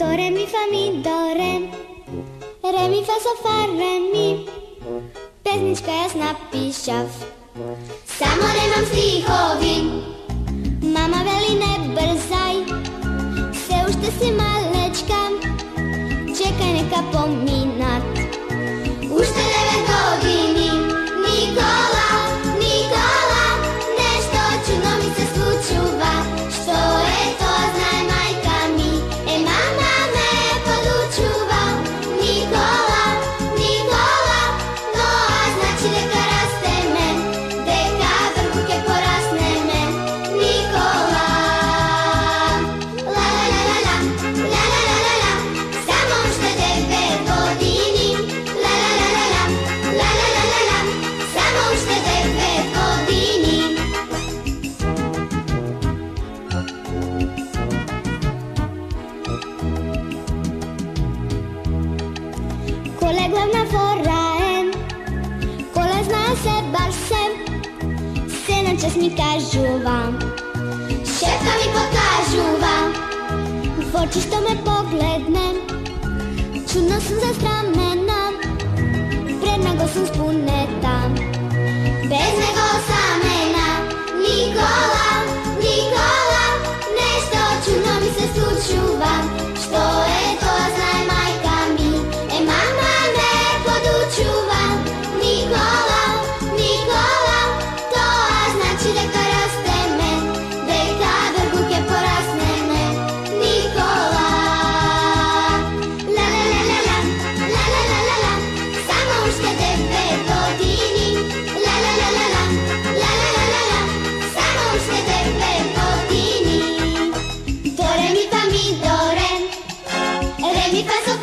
re mi fa mi do re mi fa so fa re mi. Pesnička jasna pišav, samo nemam stihovi. Mama veli ne brzaj, sve u što si malečka, čekaj neka pominat. Ušte 9 godini, Nikola, Nikola, nešto čudno mi se slučuva. Što je to, znaj majka mi, mama me podučuva. Nikola, Nikola, to znači deka raste men, deka vrhuke porasne men. Nikola, la la la la la, la la la la la, samo što 9 godini. La la la la la, la la la la la, samo što 9 godini. Kole glavna fora je, kola zna se baš se na čas mi kažu vam, šefka mi pokažu vam. V oči što me poglednem, čudno sam zastramena, pred nago sam spuneta, bez nego samena. Nikola, Nikola, nešto čudno mi se slučuva. Što je to, znaj majka mi, mama me podučuva. Nikola, Nikola, to znači deka raste men, deka vrhuke porasne men. Nikola, la la la la la, la la la la la, samo ušte 9 godini. La la la la la, la la la la la, samo ušte 9 godini. Do re mi fa mi do re mi fa so